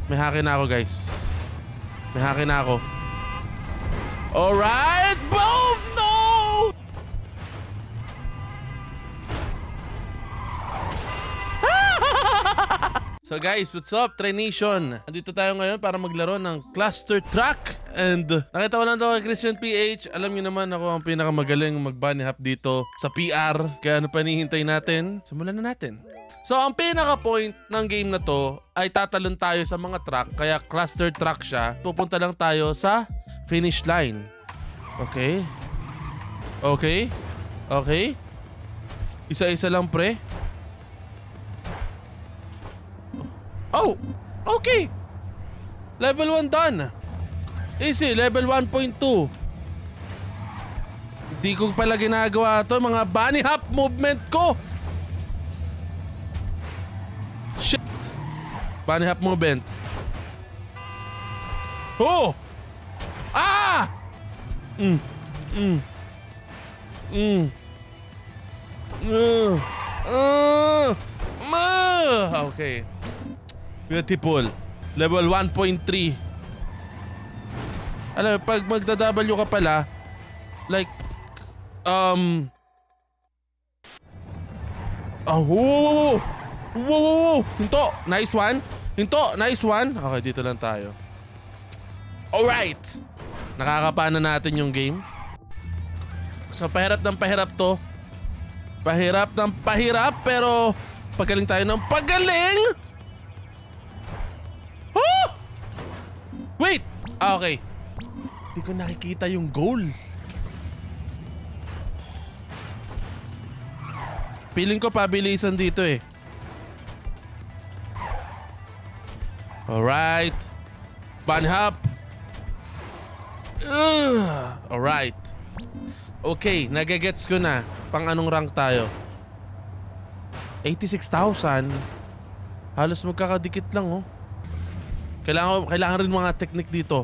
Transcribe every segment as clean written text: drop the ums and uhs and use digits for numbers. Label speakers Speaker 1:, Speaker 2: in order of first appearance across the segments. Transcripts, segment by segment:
Speaker 1: May haki na ako, guys. May haki na ako. Alright! Boom! No! So guys, what's up, Try Nation? Andito tayo ngayon para maglaro ng Cluster Truck. And nakita ko lang ito kay Christian PH. Alam niyo naman ako ang pinakamagaling mag-bunny hop dito sa PR. Kaya ano pa nihintay natin? Simulan na natin. So ang pinaka-point ng game na to ay tatalon tayo sa mga truck. Kaya Cluster Truck siya. Pupunta lang tayo sa finish line. Okay. Okay. Okay. Isa-isa lang, pre. Oh! Okay! Level 1 done. Easy, level 1.2. Hindi ko pala ginagawa to, mga bunny hop movement ko. Shit. Bunny hop movement. Oh! Ah! Okay. Beautiful. Level 1.3. Alam, pag magda-W ka pala, like, oh, wow. Hinto. Nice one. Hinto. Nice one. Okay, dito lang tayo. Alright. Nakakapana natin yung game. So, pahirap ng pahirap to. Pahirap ng pahirap, pero pagaling tayo ng pagaling. Oh! Wait! Okay. Hindi ko nakikita yung goal. Feeling ko pabilisan dito eh. Alright. Bunny hop. Alright. Okay, nagagets ko na. Pang anong rank tayo? 86,000. Halos magkakadikit lang oh. Kailangan rin mga technique dito.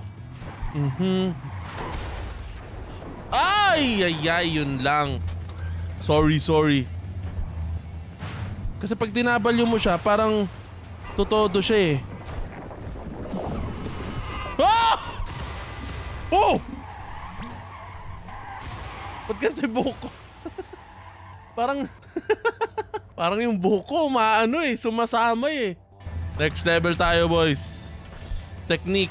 Speaker 1: Ay, yun lang. Sorry. Kasi pag dinabalyo mo siya, parang totodo siya eh. Ah! Oh! Ba't ganito yung buhok ko? Parang yung buhok ko maano eh, sumasama eh. Next level tayo, boys. Technique.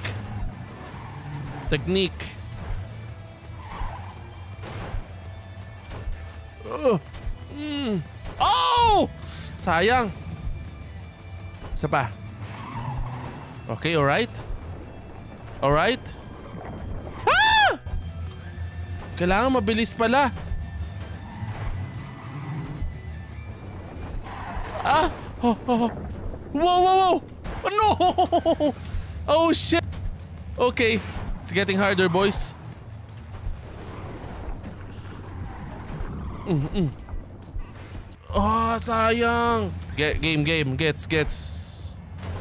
Speaker 1: Oh! Sayang. Isa pa. Okay, alright. Ah! Kailangan mabilis pala. Ah! Wow! Oh, no! Oh shit! Okay, it's getting harder, boys. Oh, sayang. Game. Gets.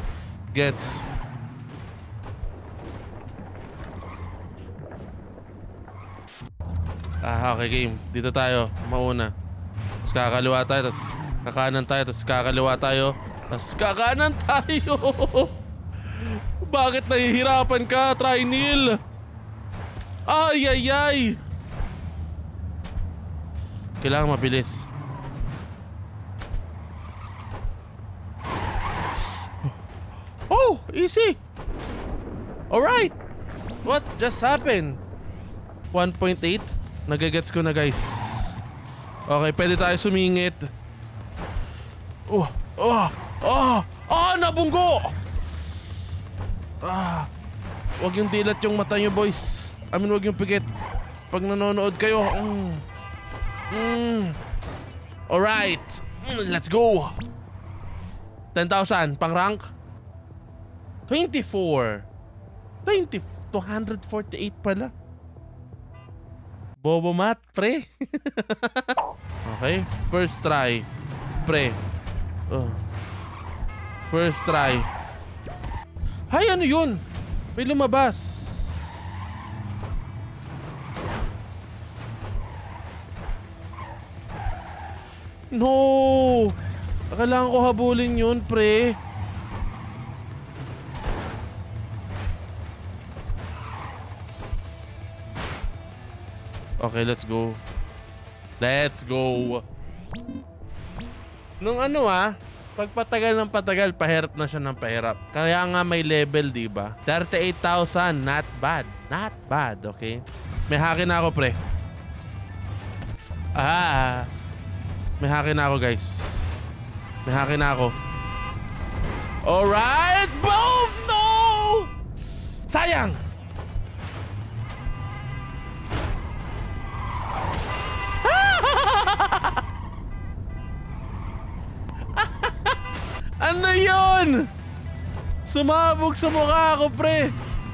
Speaker 1: Okay, game. Dito tayo, mauna. Tapos kakaliwa tayo, tapos kakanan tayo, tapos kakaliwa tayo, tapos kakanan tayo. Bakit nahihirapan ka, Trinil? Ay. Kailangan mabilis. Oh, easy. Alright. What just happened? 1.8. Nagagets ko na, guys. Okay, pwede tayo sumingit. Nabunggo! Wag yung dilat yung mata nyo, boys. Wag yung pikit. Pag nanonood kayo. Alright. Let's go. 10,000 pang rank. 24. 248 pala. Bobo mat, pre. Okay, first try. Pre. First try. Hay, ano yun? May lumabas. No! Kailangan ko habulin yun, pre. Okay, let's go. Let's go. Nung ano pag patagal ng patagal, pahirap na siya ng pahirap. Kaya nga may level, di ba? 38,000, not bad. Not bad, okay? May haki na ako, pre. May haki na ako, guys. May haki na ako. Alright! Boom! No! Sayang! Ano yun? Sumabog sa mukha ko, pre.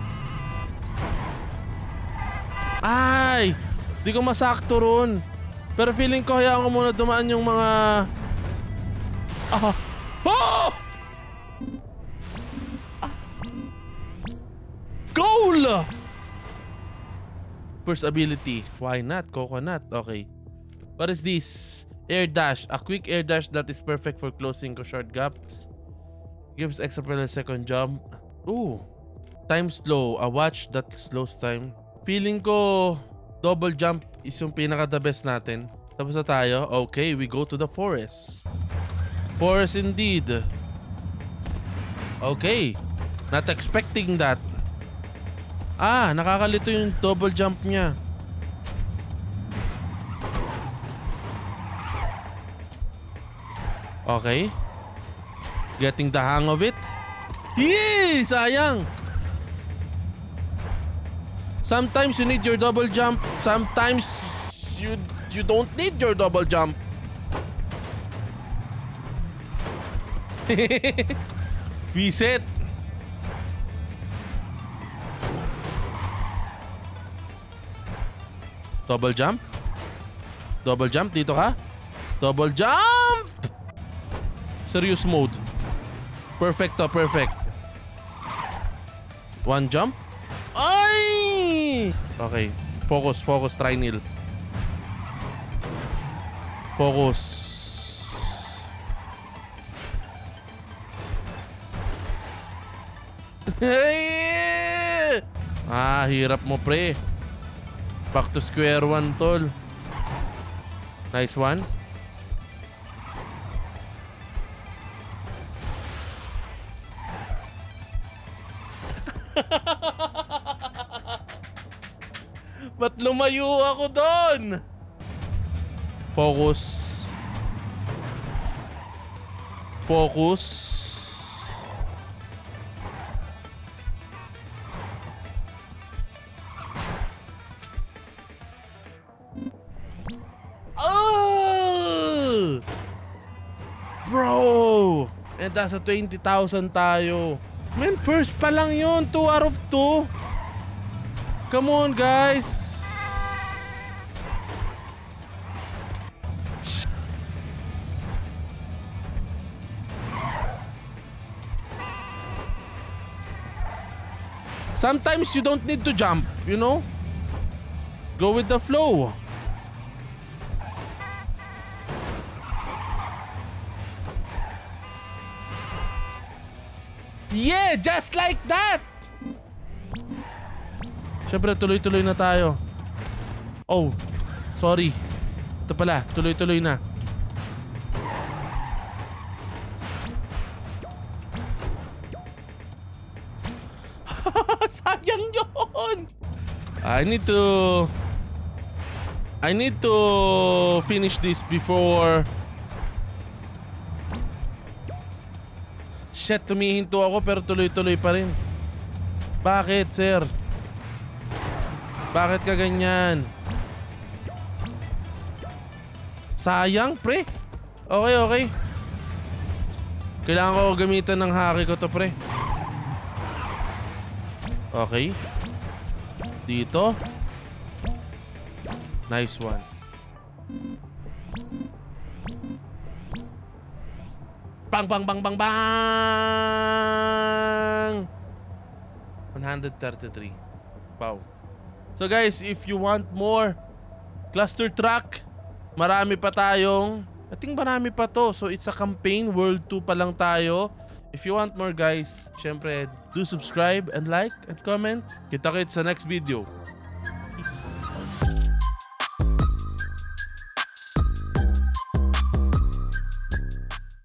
Speaker 1: Ay! Di ko masakto ron. Pero feeling ko hayaan ko muna dumaan yung mga... Oh! Goal! First ability. Why not? Coconut. Okay. What is this? Air dash. A quick air dash that is perfect for closing short gaps. Gives extra per second jump. Ooh. Time slow. A watch that slows time. Feeling ko double jump is yung pinaka the best natin. Tapos na tayo. Okay, we go to the forest. Forest indeed. Okay. Not expecting that. Nakakalito yung double jump niya. Okay. Getting the hang of it. Yee! Sayang! Sometimes you need your double jump. Sometimes you don't need your double jump. Reset. Double jump. Double jump. Dito ka. Double jump. Serious mode. Perfect to. Perfect. One jump. Ay! Okay. Focus. Focus. Trinil. Focus. Hirap mo, pre. Back to square one, tol. Nice one. Ba't lumayo ako doon? Focus. Focus. Oh! Bro! And nasa 20,000 tayo. Man, first pa lang yun. 2 out of 2. Come on, guys. Sometimes you don't need to jump, you know? Go with the flow. Yeah, just like that. Siyempre, tuloy-tuloy na tayo. Oh, sorry. Ito pala, tuloy-tuloy na. Sayang yun. I need to finish this before. Shit, tumihinto ako pero tuloy-tuloy pa rin. Bakit, sir? Bakit ka ganyan? Sayang, pre. Okay, okay. Kailangan ko gamitan ng haki ko to, pre. Okay. Dito. Nice one. Bang, bang, bang, bang, bang! 133. Wow. So guys, if you want more cluster truck, marami pa tayong, I think marami pa to. So it's a campaign, World 2 pa lang tayo. If you want more, guys, syempre, do subscribe and like and comment. Kita-kits sa next video.